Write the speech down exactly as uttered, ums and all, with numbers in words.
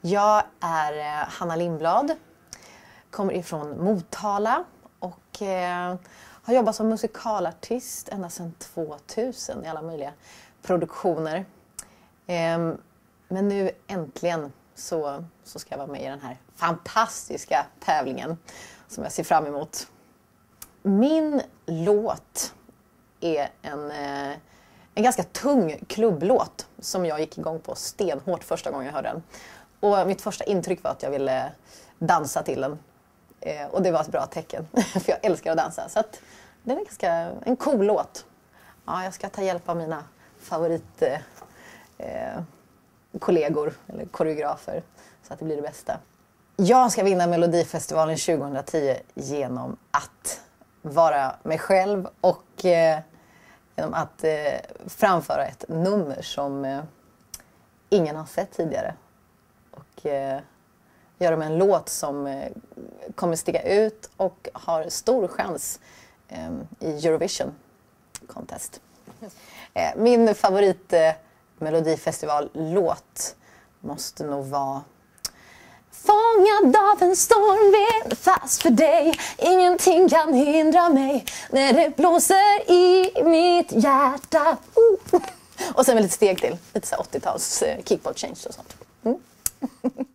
Jag är eh, Hanna Lindblad, kommer ifrån Motala och eh, har jobbat som musikalartist ända sedan tvåtusen i alla möjliga produktioner. Eh, men nu äntligen så, så ska jag vara med i den här fantastiska tävlingen som jag ser fram emot. Min låt är en, eh, en ganska tung klubblåt som jag gick igång på stenhårt första gången jag hörde den. Och mitt första intryck var att jag ville dansa till den. Eh, och det var ett bra tecken, för jag älskar att dansa. Så att den är ganska en cool låt. Ja, jag ska ta hjälp av mina favoritkollegor eh, kollegor, eller koreografer så att det blir det bästa. Jag ska vinna Melodifestivalen tjugohundratio genom att vara mig själv och eh, genom att eh, framföra ett nummer som eh, ingen har sett tidigare. Och eh, göra med en låt som eh, kommer sticka ut och har stor chans eh, i Eurovision Contest. Eh, min favorit eh, Melodifestival-låt måste nog vara Fångad av en stormvind fast för dig. Ingenting kan hindra mig när det blåser i mitt hjärta. Uh. Och sen med lite steg till. Lite så åttio-tals kickball change och sånt. Mm.